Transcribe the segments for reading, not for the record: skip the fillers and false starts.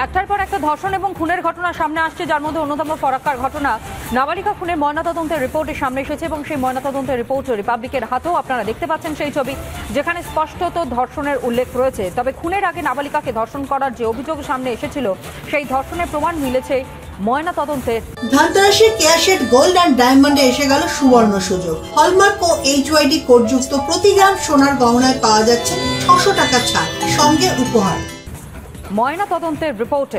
একটার পর একটা ধর্ষণ এবং খুনের ঘটনা সামনে আসছে, যার মধ্যে অন্যতম ফরাক্কার ঘটনা নাবালিকা খুনের ময়নাতদন্তের রিপোর্টের সামনে এসেছে এবং সেই ময়নাতদন্তের রিপোর্ট রিপাবলিকের হাতেও আপনারা দেখতে পাচ্ছেন সেই ছবি, যেখানে স্পষ্টত ধর্ষণের উল্লেখ রয়েছে। তবে খুনের আগে নাবালিকাকে ধর্ষণ করার যে অভিযোগ সামনে এসেছিল, সেই ধর্ষণের প্রমাণ মিলেছে ময়নাতদন্তের। ধানতেরাসের কেয়াশেড গোল্ড অ্যান্ড ডায়মন্ডে এসে গেল সুবর্ণ সুযোগ। হলমার্ক ও HYD কোডযুক্ত প্রতি গ্রাম সোনার গহনায় পাওয়া যাচ্ছে 600 টাকা ছাড়, সঙ্গে উপহার। ময়নাতদন্তের রিপোর্ট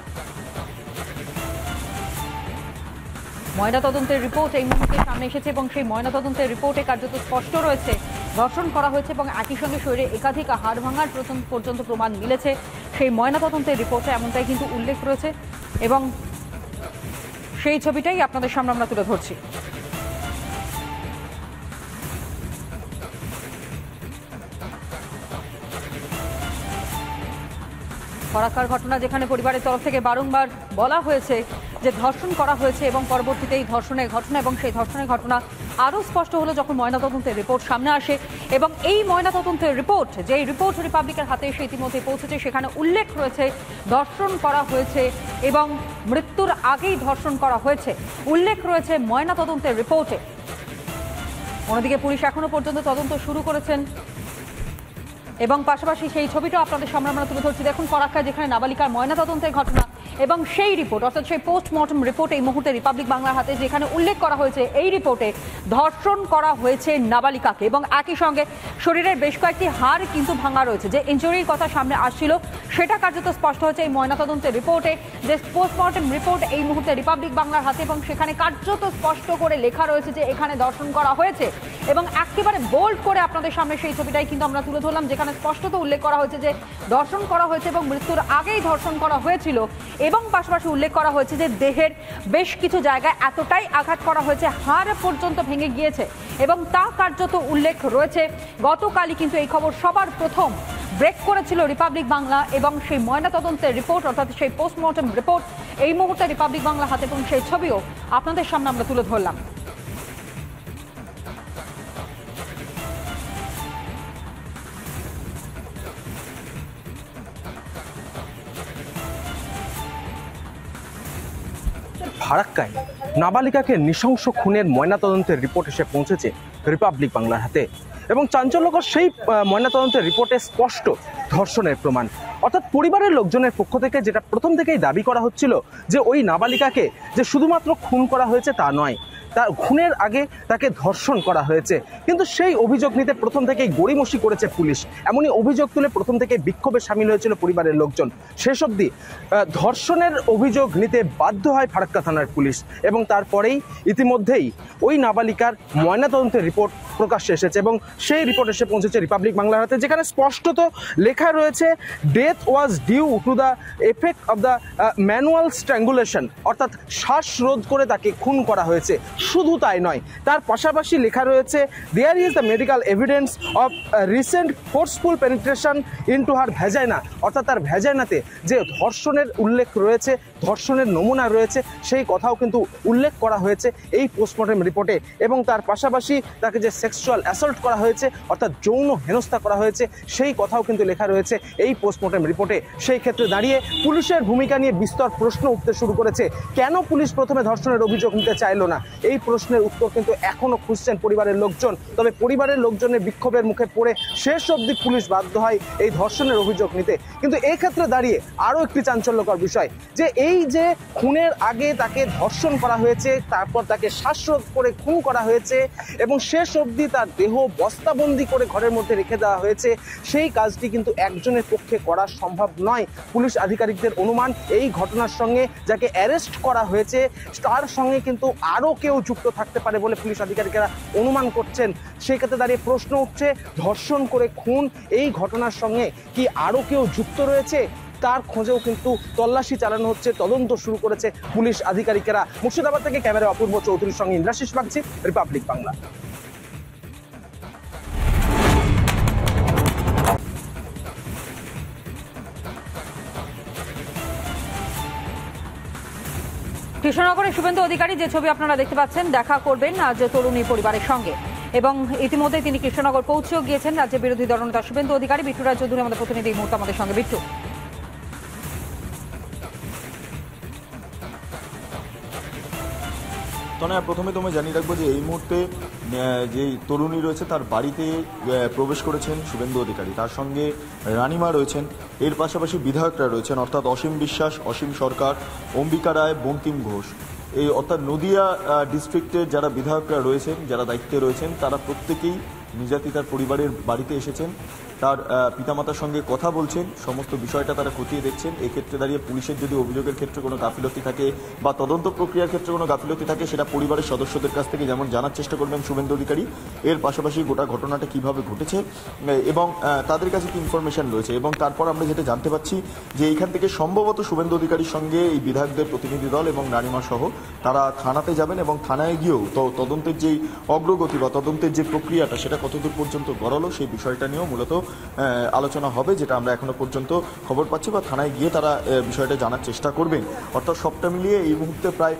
এই মুহূর্তে সামনে এসেছে এবং সেই ময়নাতদন্তের রিপোর্টে কার্যত স্পষ্ট রয়েছে ধর্ষণ করা হয়েছে এবং একই সঙ্গে শরীরে একাধিক হাড় ভাঙার পর্যন্ত প্রমাণ মিলেছে। সেই ময়নাতদন্তের রিপোর্টে এমনটাই কিন্তু উল্লেখ রয়েছে এবং সেই ছবিটাই আপনাদের সামনে আমরা তুলে ধরছি। ফরাক্কার ঘটনা, যেখানে পরিবারের তরফ থেকে বারংবার বলা হয়েছে যে ধর্ষণ করা হয়েছে এবং পরবর্তীতে এই ধর্ষণের ঘটনা এবং সেই ধর্ষণের ঘটনা আরও স্পষ্ট হলো যখন ময়নাতদন্তের রিপোর্ট সামনে আসে এবং এই ময়নাতদন্তের রিপোর্ট, যেই রিপোর্ট রিপাবলিকের হাতে এসে ইতিমধ্যে পৌঁছেছে, সেখানে উল্লেখ রয়েছে ধর্ষণ করা হয়েছে এবং মৃত্যুর আগেই ধর্ষণ করা হয়েছে, উল্লেখ রয়েছে ময়নাতদন্তের রিপোর্টে। অন্যদিকে পুলিশ এখনো পর্যন্ত তদন্ত শুরু করেছেন এবং পাশাপাশি সেই ছবিটাও আপনাদের সামনে আমরা তুলে ধরছি। দেখুন, ফরাক্কায় যেখানে নাবালিকার ময়নাতদন্তের ঘটনা এবং সেই রিপোর্ট, অর্থাৎ সেই পোস্টমর্টম রিপোর্ট এই মুহূর্তে রিপাবলিক বাংলার হাতে, যেখানে উল্লেখ করা হয়েছে এই রিপোর্টে ধর্ষণ করা হয়েছে নাবালিকাকে এবং একই সঙ্গে শরীরের বেশ কয়েকটি হাড় কিন্তু ভাঙা রয়েছে। যে ইনজুরির কথা সামনে আসছিল সেটা কার্যত স্পষ্ট হয়েছে এই ময়নাতদন্তের রিপোর্টে। যে পোস্টমর্টম রিপোর্ট এই মুহূর্তে রিপাবলিক বাংলার হাতে এবং সেখানে কার্যত স্পষ্ট করে লেখা রয়েছে যে এখানে ধর্ষণ করা হয়েছে এবং একেবারে বোল্ড করে আপনাদের সামনে সেই ছবিটাই কিন্তু আমরা তুলে ধরলাম, যেখানে স্পষ্টত উল্লেখ করা হয়েছে যে ধর্ষণ করা হয়েছে এবং মৃত্যুর আগেই ধর্ষণ করা হয়েছিল এবং পাশাপাশি উল্লেখ করা হয়েছে যে দেহের বেশ কিছু জায়গায় এতটাই আঘাত করা হয়েছে হাড় পর্যন্ত ভেঙে গিয়েছে এবং তা কার্যত উল্লেখ রয়েছে। গতকালই কিন্তু এই খবর সবার প্রথম ব্রেক করেছিল রিপাবলিক বাংলা এবং সেই ময়নাতদন্তের রিপোর্ট, অর্থাৎ সেই পোস্টমর্টম রিপোর্ট এই মুহূর্তে রিপাবলিক বাংলা হাতে এবং সেই ছবিও আপনাদের সামনে আমরা তুলে ধরলাম। ফারাক্কায় নাবালিকাকে নৃশংস খুনের ময়নাতদন্তের রিপোর্ট এসে পৌঁছেছে রিপাবলিক বাংলার হাতে এবং চাঞ্চল্যকর সেই ময়নাতদন্তের রিপোর্টে স্পষ্ট ধর্ষণের প্রমাণ। অর্থাৎ পরিবারের লোকজনের পক্ষ থেকে যেটা প্রথম থেকেই দাবি করা হচ্ছিল যে ওই নাবালিকাকে যে শুধুমাত্র খুন করা হয়েছে তা নয়, তার খুনের আগে তাকে ধর্ষণ করা হয়েছে, কিন্তু সেই অভিযোগ নিতে প্রথম থেকেই গড়িমসি করেছে পুলিশ। এমনই অভিযোগ তুলে প্রথম থেকে বিক্ষোভে সামিল হয়েছিল পরিবারের লোকজন। শেষ অবধি ধর্ষণের অভিযোগ নিতে বাধ্য হয় ফারাক্কা থানার পুলিশ এবং তারপরেই ইতিমধ্যেই ওই নাবালিকার ময়নাতদন্তের রিপোর্ট প্রকাশ্যে এসেছে এবং সেই রিপোর্ট এসে পৌঁছেছে রিপাবলিক বাংলার হাতে, যেখানে স্পষ্টত লেখা রয়েছে death was due to the effect of the manual strangulation, অর্থাৎ শ্বাসরোধ করে তাকে খুন করা হয়েছে। শুধু তাই নয়, তার পাশাপাশি লেখা রয়েছে there is the medical evidence of recent forceful penetration into her vagina, অর্থাৎ তার ভ্যাজাইনাতে যে ধর্ষণের উল্লেখ রয়েছে, ধর্ষণের নমুনা রয়েছে, সেই কথাও কিন্তু উল্লেখ করা হয়েছে এই পোস্টমর্টম রিপোর্টে এবং তার পাশাপাশি তাকে যে সেক্সুয়াল অ্যাসল্ট করা হয়েছে, অর্থাৎ যৌন হেনস্থা করা হয়েছে, সেই কথাও কিন্তু লেখা রয়েছে এই পোস্টমর্টম রিপোর্টে। সেই ক্ষেত্রে দাঁড়িয়ে পুলিশের ভূমিকা নিয়ে বিস্তর প্রশ্ন উঠতে শুরু করেছে। কেন পুলিশ প্রথমে ধর্ষণের অভিযোগ নিতে চাইল না, এই প্রশ্নের উত্তর কিন্তু এখনো খুঁজছেন পরিবারের লোকজন। তবে পরিবারের লোকজনের বিক্ষোভের মুখে পড়ে শেষ অবধি পুলিশ বাধ্য হয় এই ধর্ষণের অভিযোগ নিতে। কিন্তু এই ক্ষেত্রে দাঁড়িয়ে আরও একটি চাঞ্চল্যকর বিষয়, যে এই যে খুনের আগে তাকে ধর্ষণ করা হয়েছে, তারপর তাকে শ্বাসরোধ করে খুন করা হয়েছে এবং শেষ অবধি তার দেহ বস্তাবন্দি করে ঘরের মধ্যে রেখে দেওয়া হয়েছে, সেই কাজটি কিন্তু একজনের পক্ষে করা সম্ভব নয়। পুলিশ আধিকারিকদের অনুমান এই ঘটনার সঙ্গে যাকে অ্যারেস্ট করা হয়েছে তার সঙ্গে কিন্তু আরও কেউ যুক্ত থাকতে পারে বলে পুলিশ আধিকারিকেরা অনুমান করছেন। সেই ক্ষেত্রে দাঁড়িয়ে প্রশ্ন উঠছে, ধর্ষণ করে খুন এই ঘটনার সঙ্গে কি আরও কেউ যুক্ত রয়েছে? তার খোঁজেও কিন্তু তল্লাশি চালানো হচ্ছে, তদন্ত শুরু করেছে পুলিশ আধিকারিকেরা। মুর্শিদাবাদ থেকে ক্যামেরা অপূর্ব চৌধুরীর সঙ্গে ইন্দ্রাশিস বাগচি, রিপাবলিক বাংলা। কৃষ্ণনগরের শুভেন্দু অধিকারী যে ছবি আপনারা দেখতে পাচ্ছেন, দেখা করবেন আজ তরুণী পরিবারের সঙ্গে এবং ইতিমধ্যে তিনি কৃষ্ণনগর পৌঁছেও গিয়েছেন রাজ্যের বিরোধী দলনেতা শুভেন্দু অধিকারী। বিট্টু রায় চৌধুরী আমাদের প্রতিনিধি এই মুহূর্তে আমাদের সঙ্গে। বিট্টু, তবে প্রথমে তোমায় জানিয়ে রাখবো যে এই মুহূর্তে যে তরুণী রয়েছে তার বাড়িতে প্রবেশ করেছেন শুভেন্দু অধিকারী, তার সঙ্গে রানিমা রয়েছেন, এর পাশাপাশি বিধায়করা রয়েছেন অর্থাৎ অসীম বিশ্বাস, অসীম সরকার, অম্বিকা রায়, বঙ্কিম ঘোষ। এই অর্থাৎ নদিয়া ডিস্ট্রিক্টের যারা বিধায়করা রয়েছেন, যারা দায়িত্বে রয়েছেন, তারা প্রত্যেকেই নির্যাতিতার পরিবারের বাড়িতে এসেছেন, তার পিতামাতার সঙ্গে কথা বলছেন, সমস্ত বিষয়টা তারা খতিয়ে দেখছেন। এক্ষেত্রে দাঁড়িয়ে পুলিশের যদি অভিযোগের ক্ষেত্রে কোনো গাফিলতি থাকে বা তদন্ত প্রক্রিয়ার ক্ষেত্রে কোনো গাফিলতি থাকে সেটা পরিবারের সদস্যদের কাছ থেকে যেমন জানার চেষ্টা করবেন শুভেন্দু অধিকারী, এর পাশাপাশি গোটা ঘটনাটা কিভাবে ঘটেছে এবং তাদের কাছে কি ইনফরমেশন রয়েছে। এবং তারপর আমরা যেটা জানতে পাচ্ছি যে এইখান থেকে সম্ভবত শুভেন্দু অধিকারীর সঙ্গে এই বিধায়কদের প্রতিনিধি দল এবং রানিমা সহ তারা থানাতে যাবেন এবং থানায় গিয়েও তদন্তের যেই অগ্রগতি বা তদন্তের যে প্রক্রিয়াটা সেটা কতদূর পর্যন্ত গড়ালো সেই বিষয়টা নিয়েও মূলত আলোচনা হবে, যেটা আমরা এখনো পর্যন্ত খবর পাচ্ছি, বা থানায় গিয়ে তারা বিষয়টা জানার চেষ্টা করবেন। অর্থাৎ সবটা মিলিয়ে এই মুহূর্তে প্রায়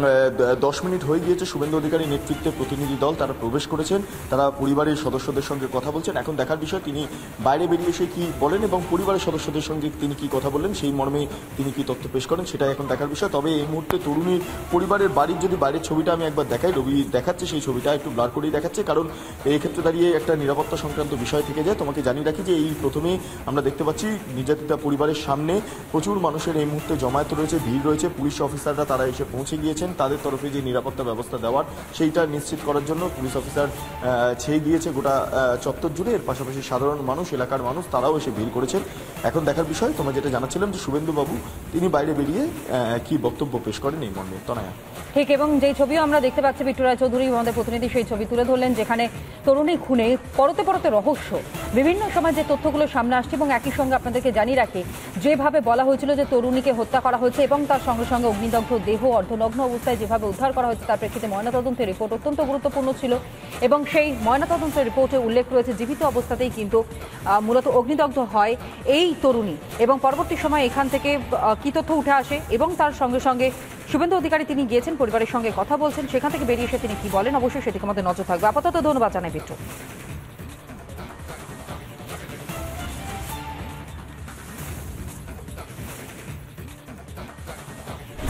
10 মিনিট হয়ে গিয়েছে শুভেন্দু অধিকারী নেতৃত্বে প্রতিনিধি দল তারা প্রবেশ করেছেন, তারা পরিবারের সদস্যদের সঙ্গে কথা বলছেন। এখন দেখার বিষয় তিনি বাইরে বেরিয়ে এসে কি বলেন এবং পরিবারের সদস্যদের সঙ্গে তিনি কি কথা বললেন, সেই মর্মে তিনি কি তথ্য পেশ করেন সেটাই এখন দেখার বিষয়। তবে এই মুহূর্তে তরুণীর পরিবারের বাড়ির যদি বাইরের ছবিটা আমি একবার দেখাই, রবি দেখাচ্ছে সেই ছবিটা একটু ব্লার করেই দেখাচ্ছে, কারণ এই ক্ষেত্রে দাঁড়িয়ে একটা নিরাপত্তা সংক্রান্ত বিষয় থেকে যায়। তোমাকে জানিয়ে রাখি যে এই প্রথমে আমরা দেখতে পাচ্ছি নির্যাতিতা পরিবারের সামনে প্রচুর মানুষের এই মুহূর্তে জমায়েত রয়েছে, ভিড় রয়েছে, পুলিশ অফিসাররা তারা এসে পৌঁছে গিয়েছেন, তাদের তরফে যে নিরাপত্তা ব্যবস্থা দেওয়ার সেইটা নিশ্চিত করার জন্য পুলিশ অফিসার ছেয়ে গিয়েছে গোটা চত্বর জুড়ে। এর পাশাপাশি সাধারণ মানুষ, এলাকার মানুষ তারাও এসে ভিড় করেছেন। এখন দেখার বিষয় তোমরা যেটা জানাচ্ছিলাম যে শুভেন্দু বাবু তিনি বাইরে বেরিয়ে কি বক্তব্য পেশ করেন এই মর্মে। তনয়া ঠিক, এবং যেই ছবিও আমরা দেখতে পাচ্ছি বিট্টু রায় চৌধুরী আমাদের প্রতিনিধি সেই ছবি তুলে ধরলেন, যেখানে তরুণী খুনে পরতে পরতে রহস্য বিভিন্ন সময় যে তথ্যগুলো সামনে আসছে। এবং একই সঙ্গে আপনাদেরকে জানিয়ে রাখি যেভাবে বলা হয়েছিল যে তরুণীকে হত্যা করা হয়েছে এবং তার সঙ্গে সঙ্গে অগ্নিদগ্ধ দেহ অর্ধনগ্ন অবস্থায় যেভাবে উদ্ধার করা হয়েছে তার প্রেক্ষিতে ময়নাতদন্তের রিপোর্ট অত্যন্ত গুরুত্বপূর্ণ ছিল এবং সেই ময়নাতদন্তের রিপোর্টে উল্লেখ রয়েছে জীবিত অবস্থাতেই কিন্তু মূলত অগ্নিদগ্ধ হয় এই তরুণী। এবং পরবর্তী সময় এখান থেকে কি তথ্য উঠে আসে এবং তার সঙ্গে সঙ্গে শুভেন্দু অধিকারী তিনি গিয়েছেন পরিবারের সঙ্গে কথা বলছেন, সেখান থেকে বেরিয়ে এসে তিনি কি বলেন অবশ্যই সেদিকে আমাদের নজর থাকবে। আপাতত ধন্যবাদ জানাই বিট্টু।